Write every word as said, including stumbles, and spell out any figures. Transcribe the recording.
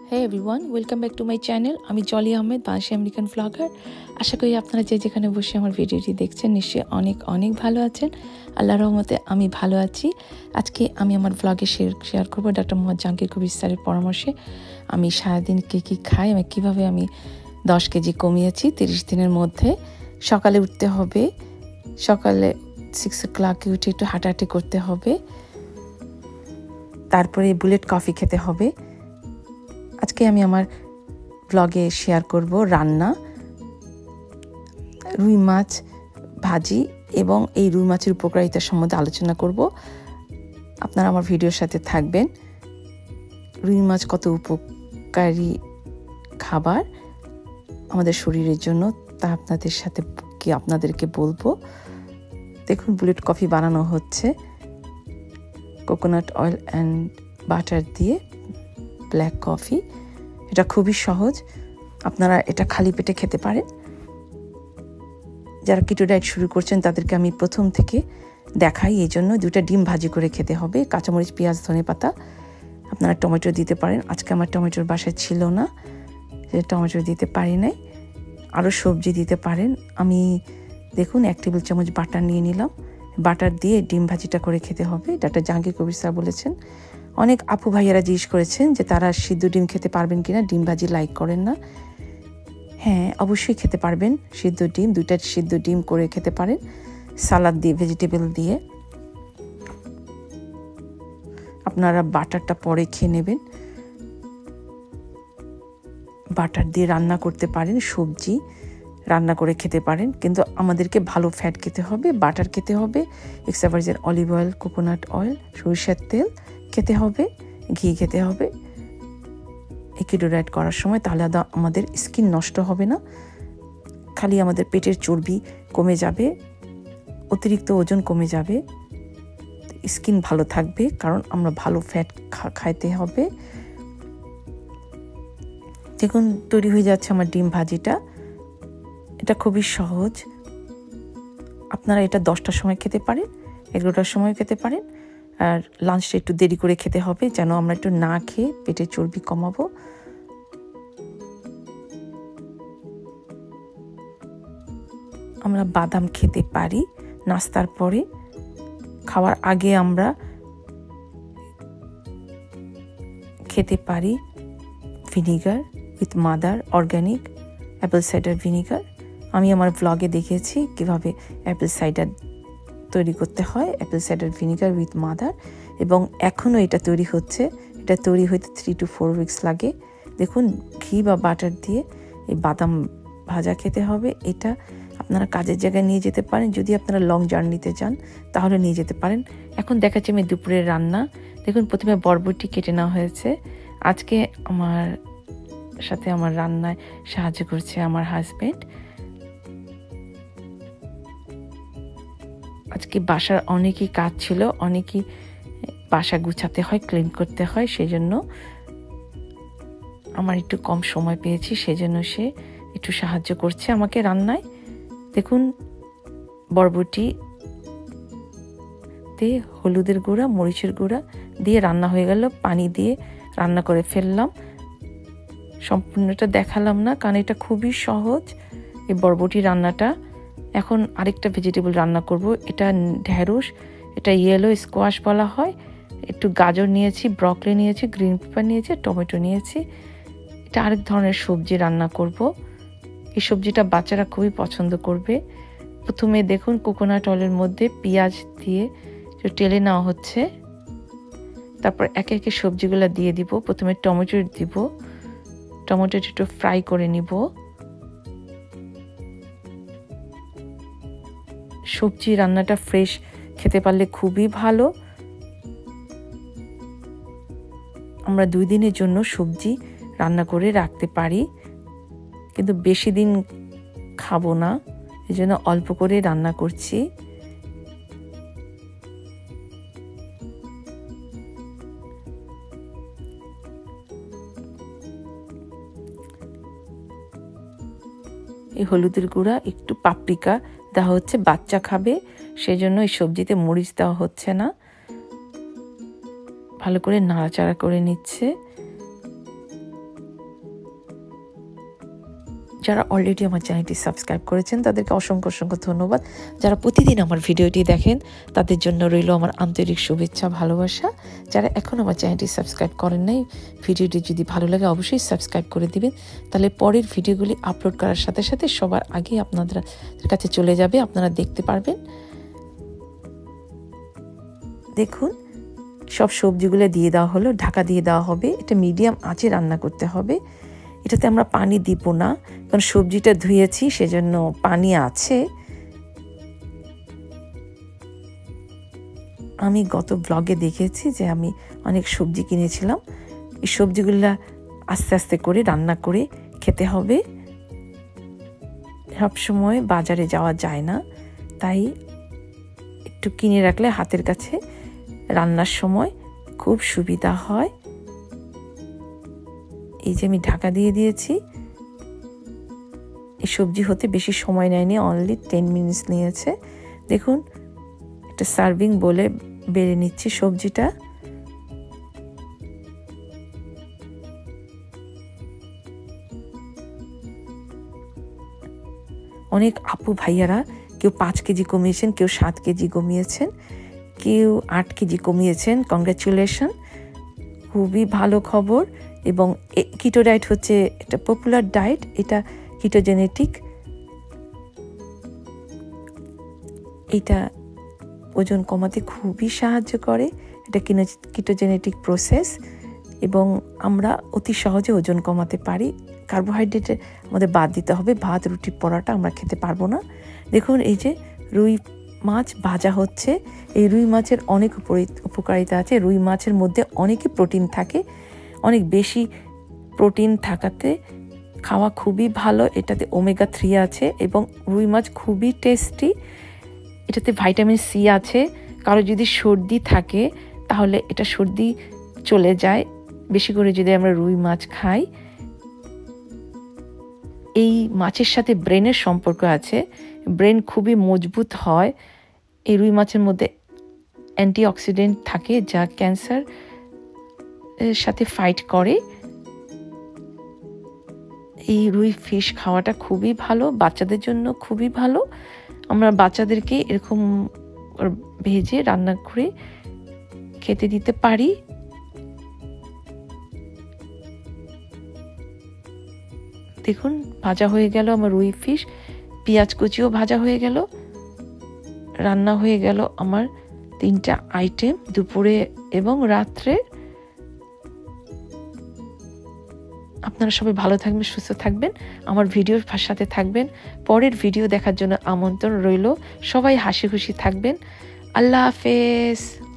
Hey everyone, welcome back to my channel. আমি জলি আহমেদ, বাংলাদেশি American blogger. আশা করি আপনারা যে যেখানে বসে আমার ভিডিওটি দেখছেন নিশ্চয়ই অনেক অনেক ভালো আছেন। আল্লাহর রহমতে আমি ভালো আছি। আজকে আমি আমার ব্লগে শেয়ার শেয়ার করব ডক্টর মোহাম্মদ জাহাঙ্গীর কবির স্যারের পরামর্শে আমি সারাদিন কী কী খাই, আমি কীভাবে আমি দশ কেজি কমিয়েছি তিরিশ দিনের মধ্যে। সকালে উঠতে হবে, সকালে সিক্স ও ক্লকে উঠে একটু হাঁটাহাঁটি করতে হবে, তারপরে বুলেট কফি খেতে হবে। আজকে আমি আমার ব্লগে শেয়ার করব রান্না, রুই মাছ ভাজি এবং এই রুই মাছের উপকারিতা সম্বন্ধে আলোচনা করব। আপনারা আমার ভিডিওর সাথে থাকবেন। রুই মাছ কত উপকারী খাবার আমাদের শরীরের জন্য তা আপনাদের সাথে কি আপনাদেরকে বলবো। দেখুন, বুলেট কফি বানানো হচ্ছে কোকোনাট অয়েল অ্যান্ড বাটার দিয়ে, ব্ল্যাক কফি। এটা খুবই সহজ, আপনারা এটা খালি পেটে খেতে পারেন। যারা কিটো ডায়েট শুরু করছেন তাদেরকে আমি প্রথম থেকে দেখাই, এই জন্য দুটা ডিম ভাজি করে খেতে হবে, কাঁচামরিচ, পেঁয়াজ, ধনেপাতা। আপনারা টমেটো দিতে পারেন। আজকে আমার টমেটোর বাসায় ছিল না, টমেটো দিতে পারি নাই। আরও সবজি দিতে পারেন। আমি দেখুন এক টেবিল চামচ বাটার নিয়ে নিলাম। বাটার দিয়ে ডিম ভাজিটা করে খেতে হবে। ডাক্তার জাহাঙ্গীর কবির স্যার বলেছেন। অনেক আপু ভাইয়ারা জিজ্ঞেস করেছেন যে তারা সিদ্ধ ডিম খেতে পারবেন কিনা, ডিম ভাজি লাইক করেন না। হ্যাঁ, অবশ্যই খেতে পারবেন সিদ্ধ ডিম, দুইটা সিদ্ধ ডিম করে খেতে পারেন সালাদ দিয়ে, ভেজিটেবল দিয়ে। আপনারা বাটারটা পরে খেয়ে নেবেন। বাটার দিয়ে রান্না করতে পারেন, সবজি রান্না করে খেতে পারেন, কিন্তু আমাদেরকে ভালো ফ্যাট খেতে হবে, বাটার খেতে হবে, extra virgin olive oil, coconut oil, সরিষার তেল খেতে হবে, ঘি খেতে হবে এই কিটো ডায়েট করার সময়। তাহলে আমাদের স্কিন নষ্ট হবে না, খালি আমাদের পেটের চর্বি কমে যাবে, অতিরিক্ত ওজন কমে যাবে, স্কিন ভালো থাকবে, কারণ আমরা ভালো ফ্যাট খাইতে হবে। দেখুন তৈরি হয়ে যাচ্ছে আমার ডিম ভাজিটা। এটা খুবই সহজ, আপনারা এটা দশটার সময় খেতে পারেন, এগারোটার সময় খেতে পারেন। আর লাঞ্চটা একটু দেরি করে খেতে হবে, যেন আমরা একটু না খেয়ে পেটের চর্বি কমাবো। আমরা বাদাম খেতে পারি নাস্তার পরে। খাওয়ার আগে আমরা খেতে পারি vinegar with mother, organic apple cider vinegar. আমি আমার ব্লগে দেখিয়েছি কীভাবে অ্যাপেল সাইডার তৈরি করতে হয়, apple cider vinegar with mother. এবং এখনও এটা তৈরি হচ্ছে, এটা তৈরি হইতে থ্রি টু ফোর উইকস লাগে। দেখুন, ঘি বা বাটার দিয়ে এই বাদাম ভাজা খেতে হবে। এটা আপনারা কাজের জায়গায় নিয়ে যেতে পারেন, যদি আপনারা লং জার্নিতে যান তাহলে নিয়ে যেতে পারেন। এখন দেখাচ্ছি আমি দুপুরের রান্না। দেখুন, প্রথমে বরবটি কেটে নেওয়া হয়েছে। আজকে আমার সাথে আমার রান্নায় সাহায্য করছে আমার হাজব্যান্ড। আজকে বাসার অনেকই কাজ ছিল, অনেকই বাসা গুছাতে হয়, ক্লিন করতে হয়, সেজন্য আমার একটু কম সময় পেয়েছি, সেজন্য সে একটু সাহায্য করছে আমাকে রান্নায়। দেখুন, বরবটি দিয়ে হলুদের গুঁড়া, মরিচের গুঁড়া দিয়ে রান্না হয়ে গেল। পানি দিয়ে রান্না করে ফেললাম, সম্পূর্ণটা দেখালাম না কারণ এটা খুবই সহজ এই বরবটি রান্নাটা। এখন আরেকটা ভেজিটেবল রান্না করব, এটা ঢেঁড়স, এটা ইয়েলো স্কোয়াশ বলা হয়। একটু গাজর নিয়েছি, ব্রকলি নিয়েছি, গ্রিন পেপার নিয়েছি, টমেটো নিয়েছি। এটা আরেক ধরনের সবজি রান্না করব। এই সবজিটা বাচ্চারা খুবই পছন্দ করবে। প্রথমে দেখুন কোকোনাট অয়েলের মধ্যে পেঁয়াজ দিয়ে টেলে নেওয়া হচ্ছে, তারপর একে একে সবজিগুলো দিয়ে দিব। প্রথমে টমেটো দিব, টমেটোটা একটু ফ্রাই করে নিব। সবজি রান্নাটা ফ্রেশ খেতে পারলে খুবই ভালো। আমরা দুই দিনের জন্য সবজি রান্না করে রাখতে পারি, কিন্তু বেশি দিন খাবো না, এই জন্য অল্প করে রান্না করছি। এই হলুদের গুঁড়া, একটু পাপরিকা দেওয়া হচ্ছে, বাচ্চা খাবে সেজন্য এই সবজিতে মরিচ দেওয়া হচ্ছে না। ভালো করে নাড়াচাড়া করে নিচ্ছে। যারা অলরেডি আমার চ্যানেলটি সাবস্ক্রাইব করেছেন তাদেরকে অসংখ্য অসংখ্য ধন্যবাদ। যারা প্রতিদিন আমার ভিডিওটি দেখেন তাদের জন্য রইল আমার আন্তরিক শুভেচ্ছা, ভালোবাসা। যারা এখন আমার চ্যানেলটি সাবস্ক্রাইব করেন নাই, ভিডিওটি যদি ভালো লাগে অবশ্যই সাবস্ক্রাইব করে দিবেন, তাহলে পরের ভিডিওগুলি আপলোড করার সাথে সাথে সবার আগে আপনাদের কাছে চলে যাবে, আপনারা দেখতে পারবেন। দেখুন সব সবজিগুলো দিয়ে দেওয়া হলো, ঢাকা দিয়ে দেওয়া হবে। এটা মিডিয়াম আঁচে রান্না করতে হবে। এটাতে আমরা পানি দিব না, কারণ সবজিটা ধুয়েছি সেজন্য পানি আছে। আমি গত ব্লগে দেখেছি যে আমি অনেক সবজি কিনেছিলাম। এই সবজিগুলা আস্তে আস্তে করে রান্না করে খেতে হবে। সবসময় বাজারে যাওয়া যায় না, তাই একটু কিনে রাখলে হাতের কাছে রান্নার সময় খুব সুবিধা হয়। এই যে আমি ঢাকা দিয়ে দিয়েছি। এই সবজি হতে বেশি সময় নেয়নি, অনলি টেন মিনিটস নিয়েছে। দেখুন একটা সার্ভিং বলে বেড়ে নিচ্ছি সবজিটা। অনেক আপু ভাইয়ারা কেউ পাঁচ কেজি কমিয়েছেন, কেউ সাত কেজি কমিয়েছেন, কেউ আট কেজি কমিয়েছেন। কংগ্রাচুলেশন, খুবই ভালো খবর। এবং কিটো ডায়েট হচ্ছে একটা পপুলার ডায়েট, এটা কিটোজেনেটিক। এটা ওজন কমাতে খুবই সাহায্য করে। এটা কিটোজেনেটিক প্রসেস এবং আমরা অতি সহজে ওজন কমাতে পারি। কার্বোহাইড্রেট আমাদের বাদ দিতে হবে, ভাত রুটি পরোটা আমরা খেতে পারবো না। দেখুন এই যে রুই মাছ ভাজা হচ্ছে। এই রুই মাছের অনেক উপকারিতা আছে। রুই মাছের মধ্যে অনেকই প্রোটিন থাকে, অনেক বেশি প্রোটিন থাকাতে খাওয়া খুবই ভালো। এটাতে ওমেগা থ্রি আছে এবং রুই মাছ খুবই টেস্টি। এটাতে ভাইটামিন সি আছে। কারো যদি সর্দি থাকে তাহলে এটা সর্দি চলে যায় বেশি করে যদি আমরা রুই মাছ খাই। এই মাছের সাথে ব্রেনের সম্পর্ক আছে, ব্রেন খুবই মজবুত হয়। এই রুই মাছের মধ্যে অ্যান্টিঅক্সিডেন্ট থাকে যা ক্যান্সার এর সাথে ফাইট করে। এই রুই ফিশ খাওয়াটা খুবই ভালো, বাচ্চাদের জন্য খুবই ভালো। আমরা বাচ্চাদেরকে এরকম ভেজে রান্না করে খেতে দিতে পারি। দেখুন ভাজা হয়ে গেল আমার রুই ফিশ, পেঁয়াজ কুচিও ভাজা হয়ে গেল। রান্না হয়ে গেল আমার তিনটা আইটেম, দুপুরে এবং রাত্রে। আপনারা সবাই ভালো থাকবেন, সুস্থ থাকবেন, আমার ভিডিওর সাথে থাকবেন। পরের ভিডিও দেখার জন্য আমন্ত্রণ রইল। সবাই হাসি খুশি থাকবেন। আল্লাহ হাফেজ।